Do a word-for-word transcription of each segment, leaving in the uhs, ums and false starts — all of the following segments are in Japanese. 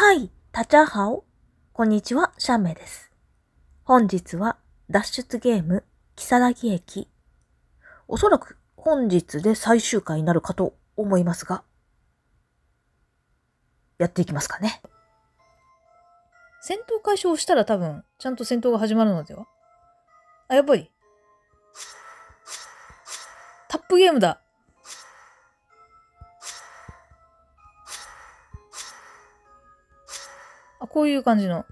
はい、タチャハオ。こんにちは、シャンメイです。本日は脱出ゲーム、キサラギ駅。おそらく本日で最終回になるかと思いますが、やっていきますかね。 戦闘開始をしたら多分、ちゃんと戦闘が始まるのでは？あ、やっぱり。タップゲームだ。あ、こういう感じの。わ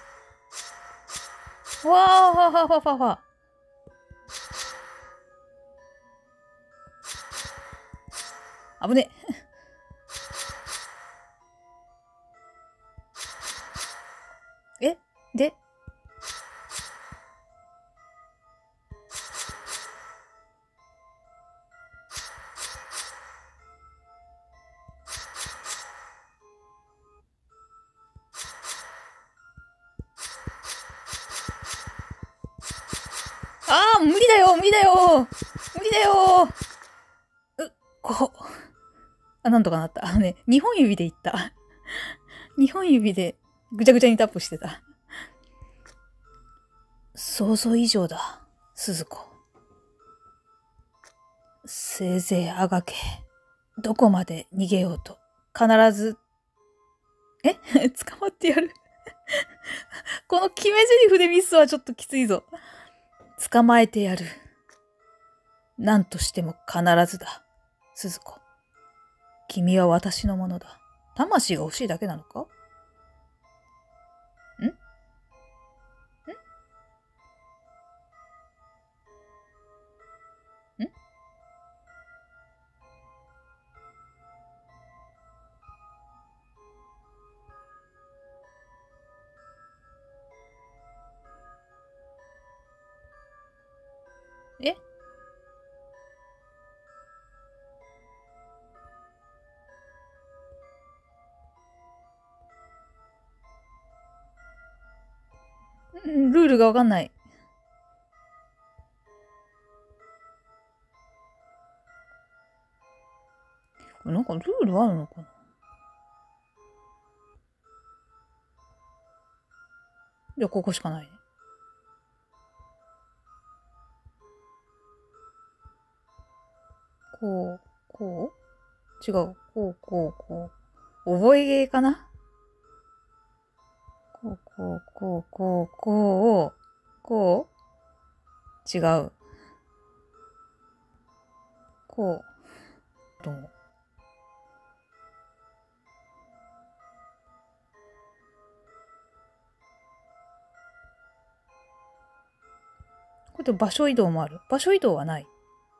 ーわーわーわーわーわー。危ね。えであー無理だよ無理だよ無理だよう、こう。あ、なんとかなった。あのね、にほん指でいった。にほん指でぐちゃぐちゃにタップしてた。想像以上だ、鈴子。せいぜいあがけ。どこまで逃げようと、必ず、え捕まってやる。この決め台詞でミスはちょっときついぞ。捕まえてやる。何としても必ずだ、鈴子。君は私のものだ。魂が欲しいだけなのか？ん？ん？ん？え？ルールがわかんない。なんかルールあるのかな？じゃあここしかないね。こう、こう？違う。こう、こう、こう。覚えゲーかな？こう、こう、こう、こう、こう、こう？違う。こう。と思う。これで場所移動もある？場所移動はない。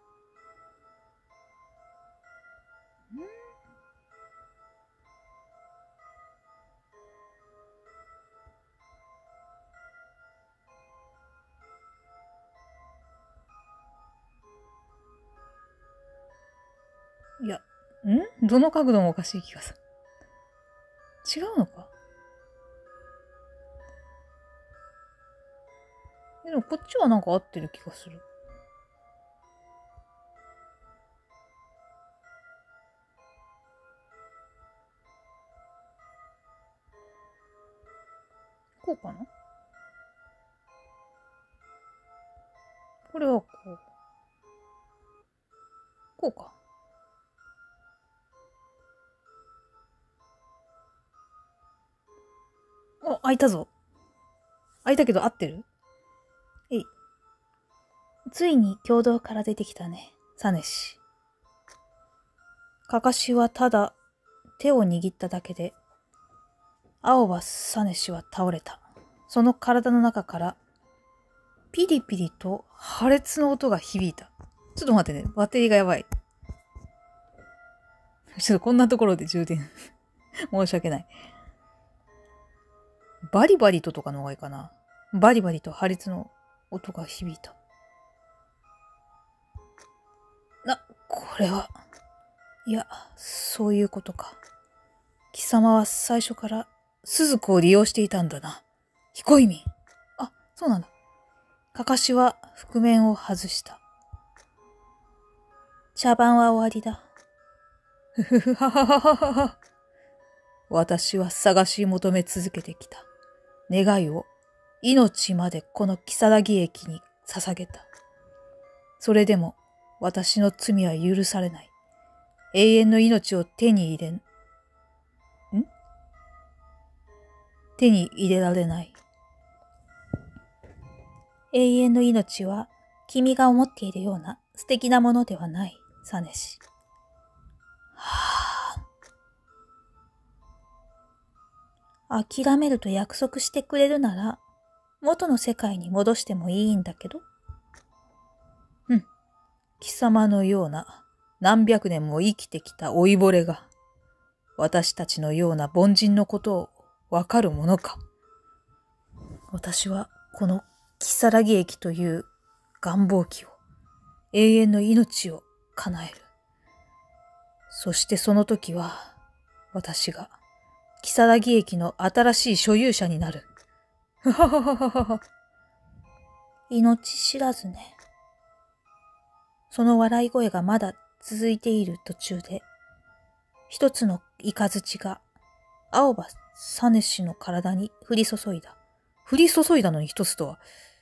いや、ん？どの角度もおかしい気がする。違うのか？でもこっちはなんか合ってる気がする。こうかな？これはこう。こうか。あ、開いたぞ。開いたけど合ってる？えい。ついに共同から出てきたね、サネシ。カカシはただ手を握っただけで、青葉サネシは倒れた。その体の中から、ピリピリと破裂の音が響いた。ちょっと待ってね、バッテリーがやばい。ちょっとこんなところで充電。申し訳ない。バリバリととかの方がいいかな。バリバリと破裂の音が響いた。な、これは。いや、そういうことか。貴様は最初から鈴子を利用していたんだな。彦移民。あ、そうなんだ。かかしは覆面を外した。茶番は終わりだ。ふふふははははは。 私は探し求め続けてきた。願いを命までこの如月駅に捧げた。それでも私の罪は許されない。永遠の命を手に入れん。ん手に入れられない。 永遠の命は君が思っているような素敵なものではない、サネシ。はあ。諦めると約束してくれるなら、元の世界に戻してもいいんだけど。 うん。貴様のような何百年も生きてきた老いぼれが、私たちのような凡人のことをわかるものか。私はこの如月駅という願望記を、永遠の命を叶える。そしてその時は、私が如月駅の新しい所有者になる。はははははは。 命知らずね。その笑い声がまだ続いている途中で、一つのイカズチが青葉サネシの体に降り注いだ。 降り注いだのに一つとは。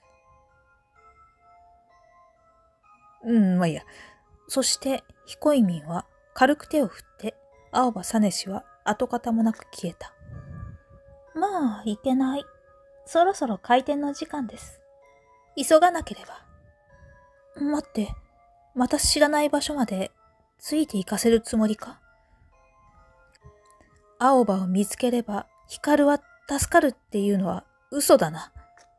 うん、まあいいや。 そして彦移民は軽く手を振って、青葉サネシは跡形もなく消えた。まあ、いけない。そろそろ開店の時間です。急がなければ。待って、また知らない場所までついて行かせるつもりか？青葉を見つければ光は助かるっていうのは嘘だな。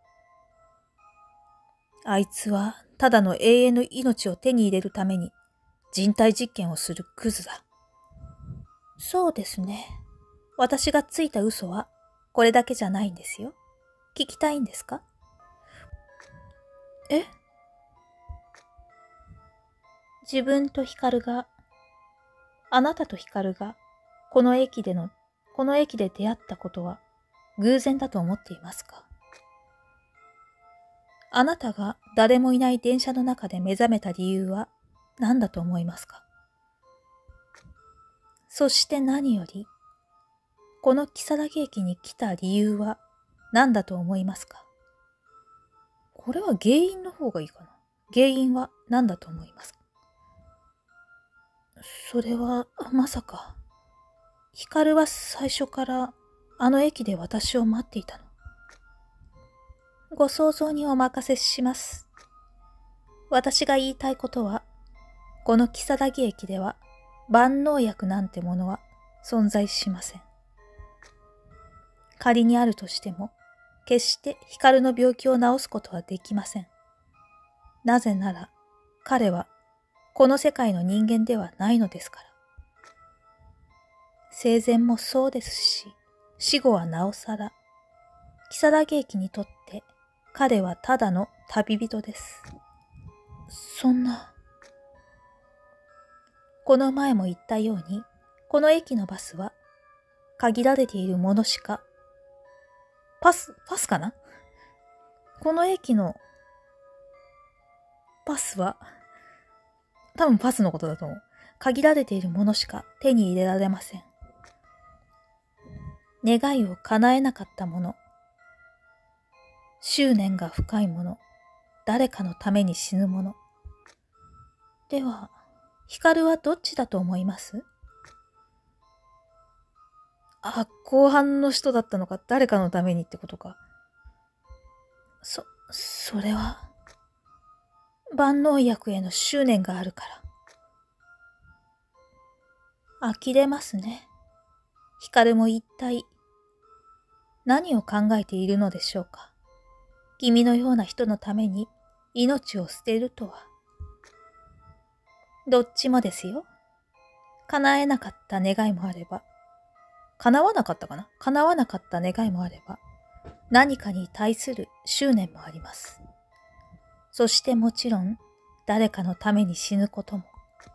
あいつはただの永遠の命を手に入れるために人体実験をするクズだ。そうですね。私がついた嘘はこれだけじゃないんですよ。聞きたいんですか？え？自分と光が、あなたと光がこの駅での、この駅で出会ったことは偶然だと思っていますか？あなたが誰もいない電車の中で目覚めた理由は何だと思いますか？そして何より、この如月駅に来た理由は何だと思いますか？ これは原因の方がいいかな。原因は何だと思いますか？ それはまさか、光は最初からあの駅で私を待っていたの。ご想像にお任せします。私が言いたいことは、この如月駅では万能薬なんてものは存在しません。仮にあるとしても、決して光の病気を治すことはできません。なぜなら、彼はこの世界の人間ではないのですから。生前もそうですし、死後はなおさら、如月駅にとって彼はただの旅人です。そんな。この前も言ったように、この駅のバスは限られているものしか、 パス、パスかな？ この駅のパスは、多分パスのことだと思う。 限られているものしか手に入れられません。願いを叶えなかったもの、執念が深いもの、誰かのために死ぬもの。では、光はどっちだと思います？ あ、後半の人だったのか、誰かのためにってことか。 そ、それは、万能薬への執念があるから。呆れますね。光も一体、何を考えているのでしょうか。君のような人のために命を捨てるとは。どっちもですよ。叶えなかった願いもあれば、 叶わなかったかな叶わなかった願いもあれば、何かに対する執念もあります。そしてもちろん、誰かのために死ぬことも。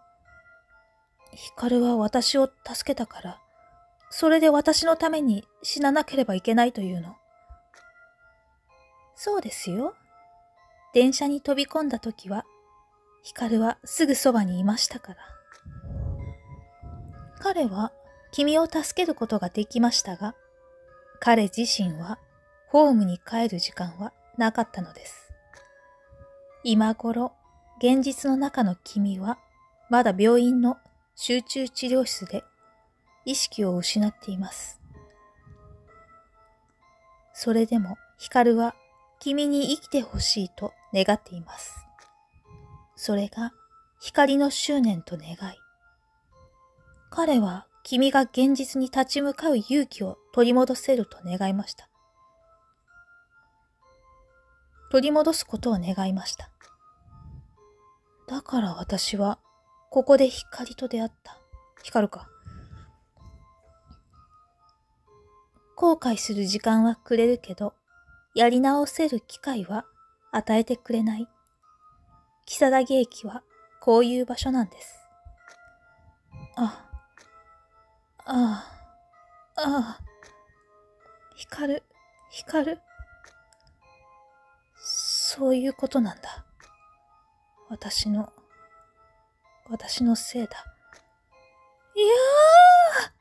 光は私を助けたから、それで私のために死ななければいけないというの。そうですよ。電車に飛び込んだ時は、光はすぐそばにいましたから。彼は君を助けることができましたが、彼自身はホームに帰る時間はなかったのです。今頃、現実の中の君はまだ病院の集中治療室で意識を失っています。それでも光は君に生きてほしいと願っています。それが光の執念と願い。彼は君が現実に立ち向かう勇気を取り戻せると願いました。取り戻すことを願いました。だから私はここで光と出会った。光か。後悔する時間はくれるけど、やり直せる機会は与えてくれない。木更木駅はこういう場所なんです。あ、ああ、ああ、光る、光る。そういうことなんだ。私の、私のせいだ。いやー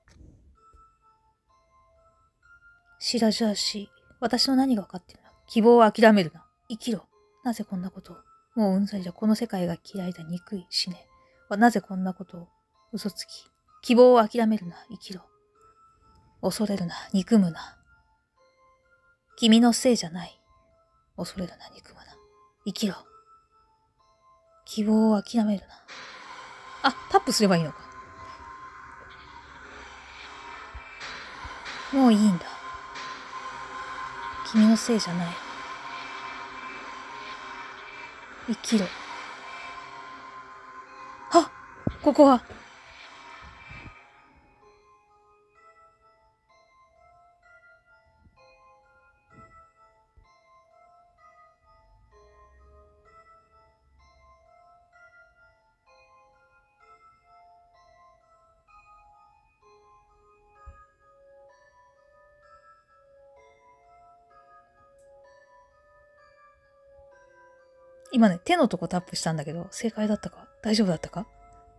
白々しい。私の何が分かってるの？希望を諦めるな。生きろ。なぜこんなことを。もううんざりだ。この世界が嫌いだ。憎い。死ね。なぜこんなことを。嘘つき。希望を諦めるな。生きろ。恐れるな。憎むな。君のせいじゃない。恐れるな。憎むな。生きろ。希望を諦めるな。あ、タップすればいいのか。もういいんだ。君のせいじゃない。生きろ。あ、ここは。今ね、手のとこタップしたんだけど、正解だったか？大丈夫だったか？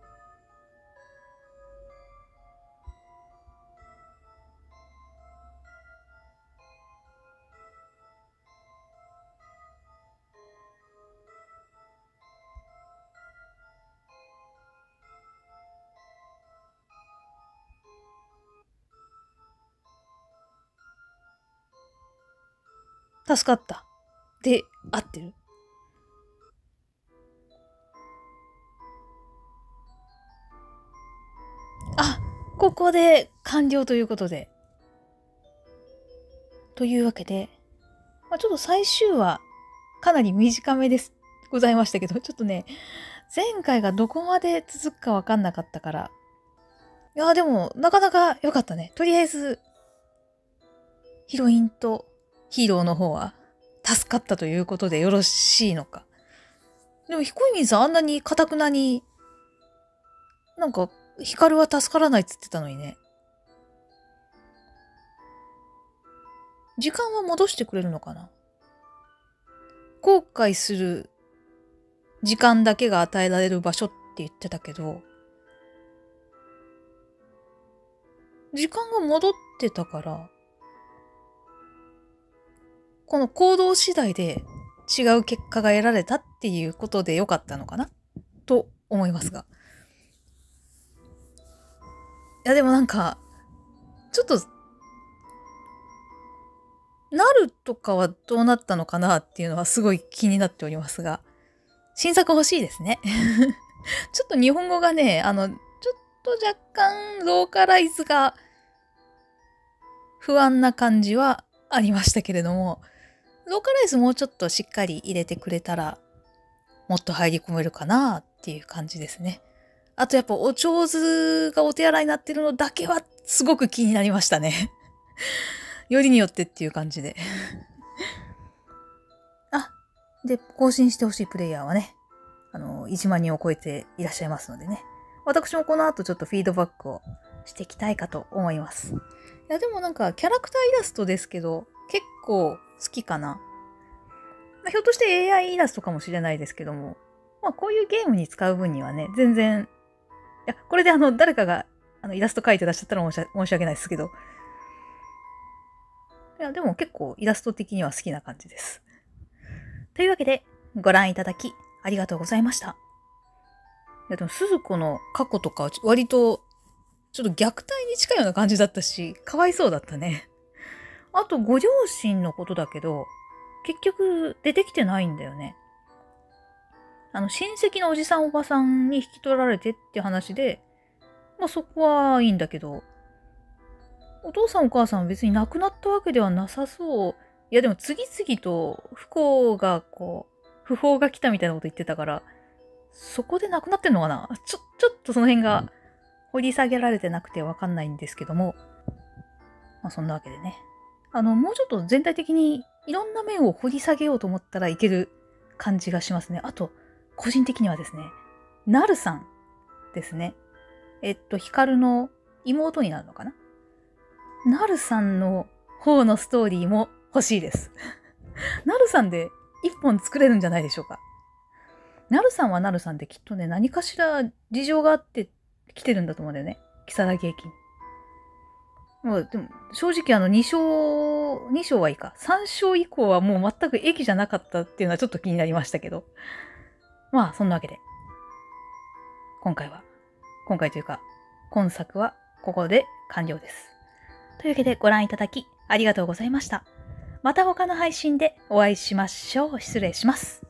助かった。で、合ってる？あ、ここで完了ということで。というわけで、まあ、ちょっと最終話、かなり短めです。ございましたけど、ちょっとね、前回がどこまで続くかわかんなかったから。いや、でも、なかなか良かったね。とりあえず、ヒロインとヒーローの方は助かったということでよろしいのか。でも、彦泉さんあんなに堅くなに、なんか、ヒカルは助からないっつってたのにね。時間は戻してくれるのかな？後悔する時間だけが与えられる場所って言ってたけど、時間が戻ってたから、この行動次第で違う結果が得られたっていうことでよかったのかなと思いますが。いやでもなんか、ちょっと、なるとかはどうなったのかなっていうのはすごい気になっておりますが、新作欲しいですね。ちょっと日本語がね、あの、ちょっと若干ローカライズが不安な感じはありましたけれども、ローカライズもうちょっとしっかり入れてくれたら、もっと入り込めるかなっていう感じですね。あとやっぱお上手がお手洗いになってるのだけはすごく気になりましたね。よりによってっていう感じで。あ、で、更新してほしいプレイヤーはね、あの、いちまん人を超えていらっしゃいますのでね。私もこの後ちょっとフィードバックをしていきたいかと思います。いや、でもなんかキャラクターイラストですけど、結構好きかな。まあ、ひょっとして エーアイ イラストかもしれないですけども、まあこういうゲームに使う分にはね、全然、いや、これであの、誰かがあの、イラスト描いてらっしゃったら申し申し訳ないですけど。いや、でも結構イラスト的には好きな感じです。というわけで、ご覧いただきありがとうございました。いや、でも、鈴子の過去とか、割と、ちょっと虐待に近いような感じだったし、かわいそうだったね。あと、ご両親のことだけど、結局、出てきてないんだよね。あの、親戚のおじさんおばさんに引き取られてって話で、まあそこはいいんだけど、お父さんお母さんは別に亡くなったわけではなさそう。いやでも次々と不幸がこう、不法が来たみたいなこと言ってたから、そこで亡くなってんのかなちょ、ちょっとその辺が掘り下げられてなくてわかんないんですけども。まあそんなわけでね。あの、もうちょっと全体的にいろんな面を掘り下げようと思ったらいける感じがしますね。あと、個人的にはですね、なるさんですね。えっと、ヒカルの妹になるのかな？なるさんの方のストーリーも欲しいです。なるさんで一本作れるんじゃないでしょうか。なるさんはなるさんできっとね、何かしら事情があって来てるんだと思うんだよね。木更木駅に。もう、でも、正直あのに章、に章はいいか。さん章以降はもう全く駅じゃなかったっていうのはちょっと気になりましたけど。まあ、そんなわけで。今回は、今回というか、今作はここで完了です。というわけでご覧いただきありがとうございました。また他の配信でお会いしましょう。失礼します。